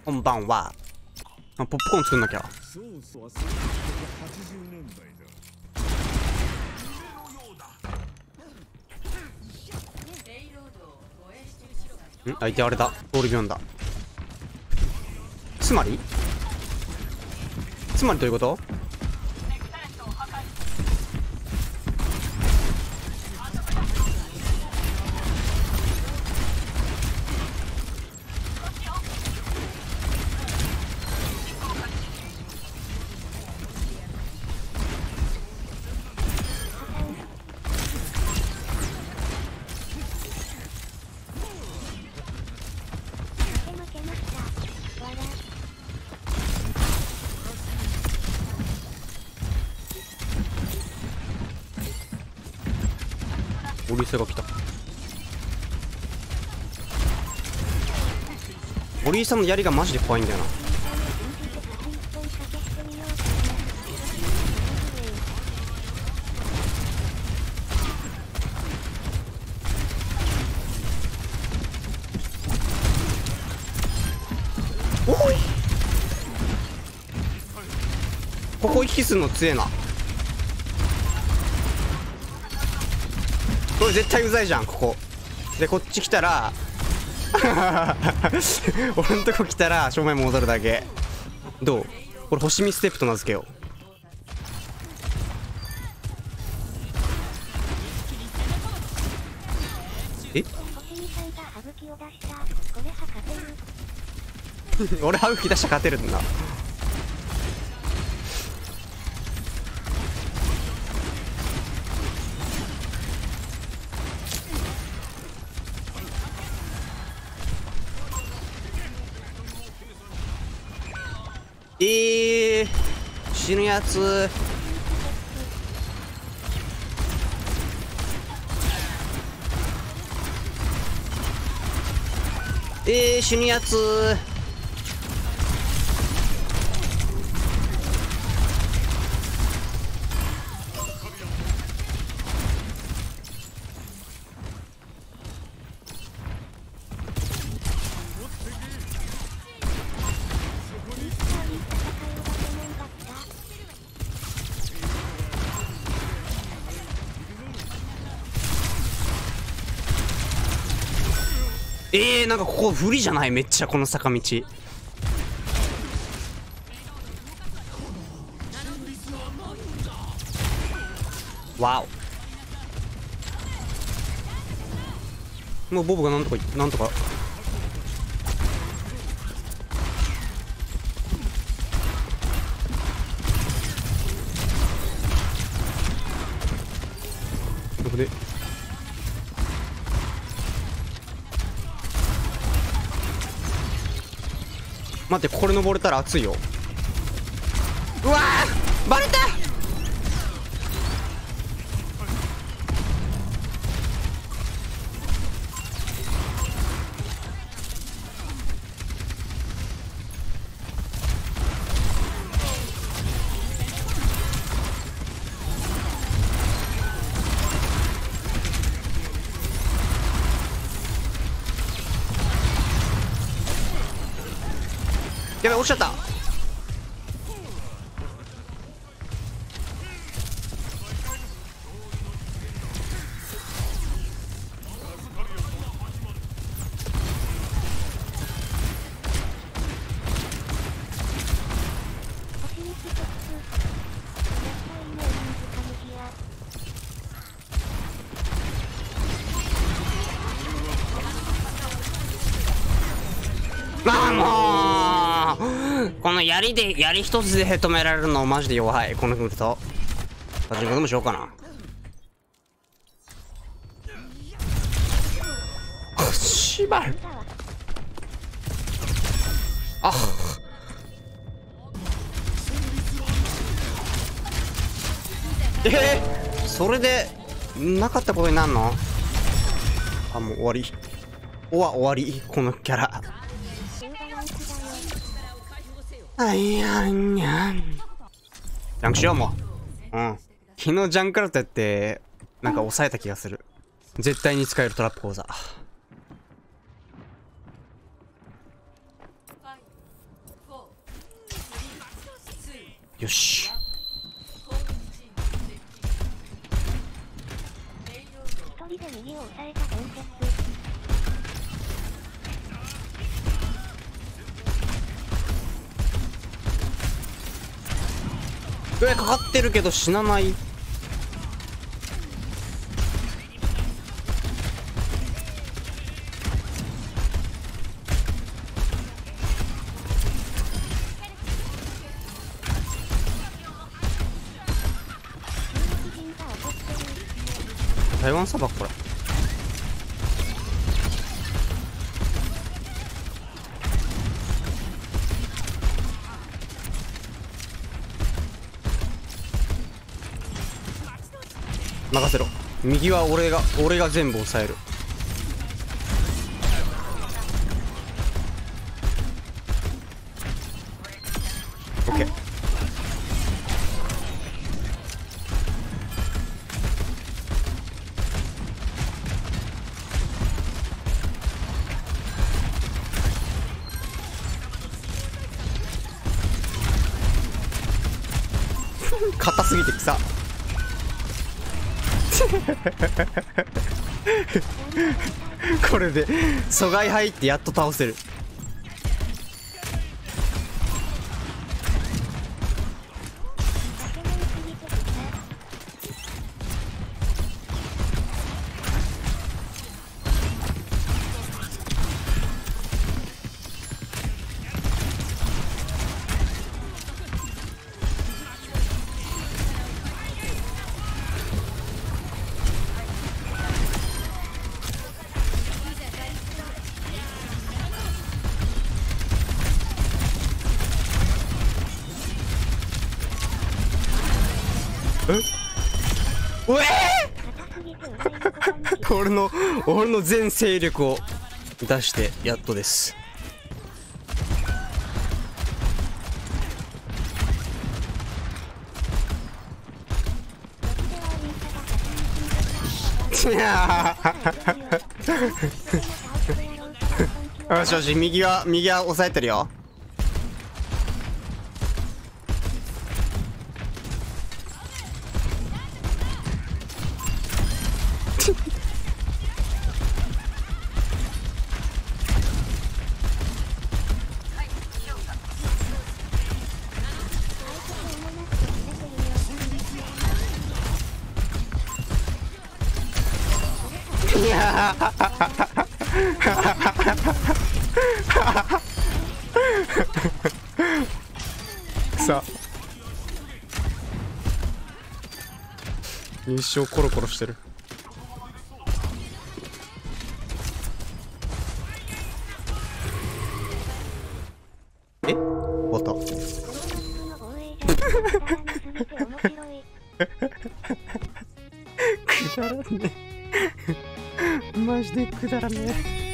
こんばんは。あ、ポップコーン作んなきゃ。相手あれだ。オールビヨンだ。つまりどういうこと？オリーセが来た。オリーさんの槍がマジで怖いんだよな。おい、ここ行き来するの強えな。これ絶対うざいじゃん。ここでこっち来たら俺んとこ来たら正面戻るだけ。どう？これ星見ステップと名付けよう。え俺歯茎出したら勝てるんだ。死ぬやつ。死ぬやつ。なんかここ不利じゃない？めっちゃこの坂道。わお。もうボブがなんとかどこで待って、これ登れたら熱いよ。うわー、バレた。やべ、落ちちゃった。ああ、もうこの槍一つで止められるのマジで弱い。このウルトパチンコでもしようかな。しばる。あそれでなかったことになるの？あ、もう終わり。終わり、このキャラ。あいやんやん。ジャンクしようもう。昨日ジャンクラットやってなんか抑えた気がする。絶対に使えるトラップ講座。 よし。 一人で右を押さえた伝説。 上かかってるけど死なない。台湾砂漠これ。任せろ。右は俺が全部抑える。オッケー。硬すぎて草。これで阻害入ってやっと倒せる。うえー俺の全勢力を出してやっとです。よしよし、右は押さえてるよ。いやさあ一生コロコロしてる。え、終わった。くだらねえマジでくだらねえ。